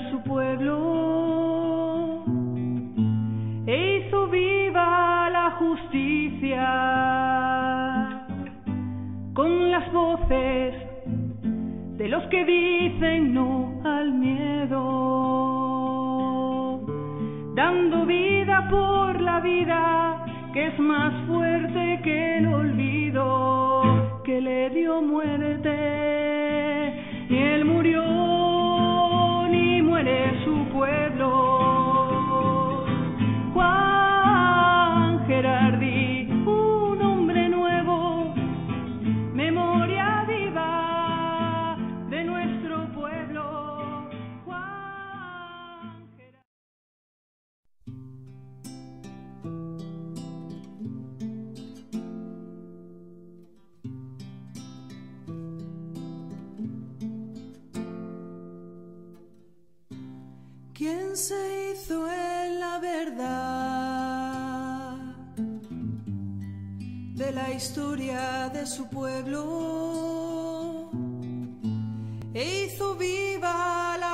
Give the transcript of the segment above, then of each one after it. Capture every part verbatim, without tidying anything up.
su pueblo e hizo viva la justicia con las voces de los que dicen no al miedo, dando vida por la vida que es más fuerte que el olvido, que le dio muerte y él murió, ni muere su pueblo. Juan Gerardi, un hombre nuevo, memoria viva de nuestro pueblo. Juan Gerardi. ¿Quién se hizo en la verdad de la historia de su pueblo e hizo viva la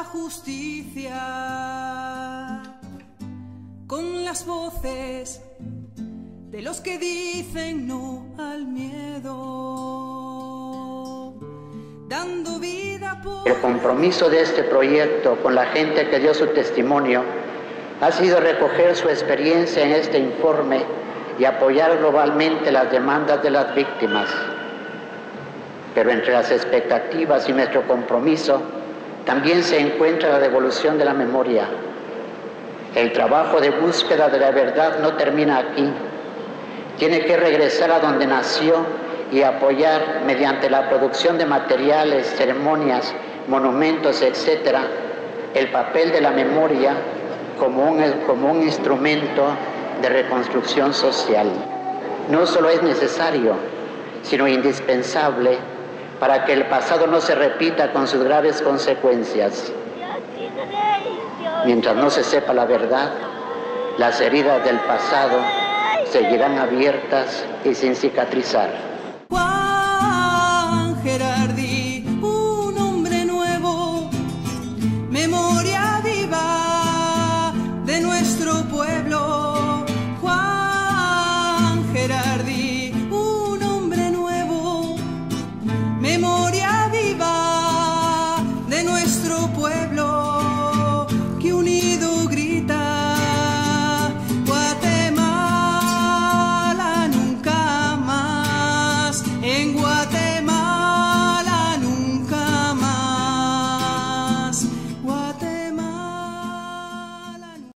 justicia con las voces de los que dicen no al miedo, dando vida por... El compromiso de este proyecto con la gente que dio su testimonio ha sido recoger su experiencia en este informe y apoyar globalmente las demandas de las víctimas. Pero entre las expectativas y nuestro compromiso también se encuentra la devolución de la memoria. El trabajo de búsqueda de la verdad no termina aquí. Tiene que regresar a donde nació y apoyar mediante la producción de materiales, ceremonias, monumentos, etcétera, el papel de la memoria como un, como un instrumento de reconstrucción social. No solo es necesario, sino indispensable para que el pasado no se repita con sus graves consecuencias. Mientras no se sepa la verdad, las heridas del pasado seguirán abiertas y sin cicatrizar. Juan Gerardi, un hombre nuevo, memoria viva de nuestro pueblo. Juan Gerardi, un hombre nuevo, memoria viva de nuestro pueblo.